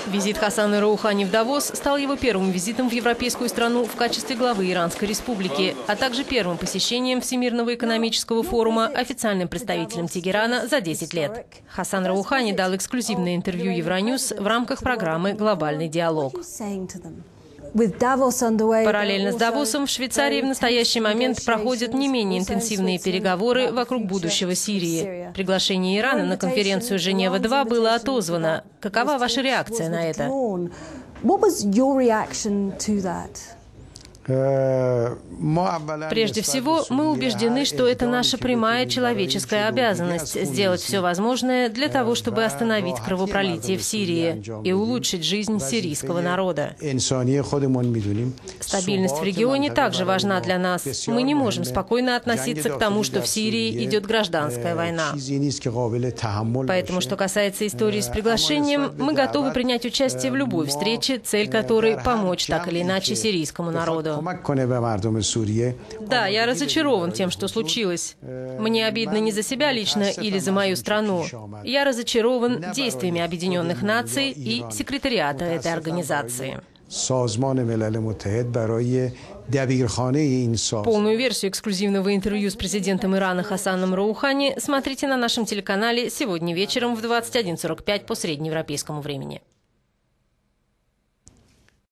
Визит Хасана Роухани в Давос стал его первым визитом в европейскую страну в качестве главы Иранской республики, а также первым посещением Всемирного экономического форума официальным представителем Тегерана за 10 лет. Хасан Роухани дал эксклюзивное интервью Евроньюз в рамках программы «Глобальный диалог». Параллельно с Давосом в Швейцарии в настоящий момент проходят не менее интенсивные переговоры вокруг будущего Сирии. Приглашение Ирана на конференцию «Женева-2» было отозвано. Какова ваша реакция на это? Прежде всего, мы убеждены, что это наша прямая человеческая обязанность – сделать все возможное для того, чтобы остановить кровопролитие в Сирии и улучшить жизнь сирийского народа. Стабильность в регионе также важна для нас. Мы не можем спокойно относиться к тому, что в Сирии идет гражданская война. Поэтому, что касается истории с приглашением, мы готовы принять участие в любой встрече, цель которой – помочь так или иначе сирийскому народу. Да, я разочарован тем, что случилось. Мне обидно не за себя лично или за мою страну. Я разочарован действиями Объединенных Наций и секретариата этой организации. Полную версию эксклюзивного интервью с президентом Ирана Хасаном Роухани смотрите на нашем телеканале сегодня вечером в 21:45 по среднеевропейскому времени.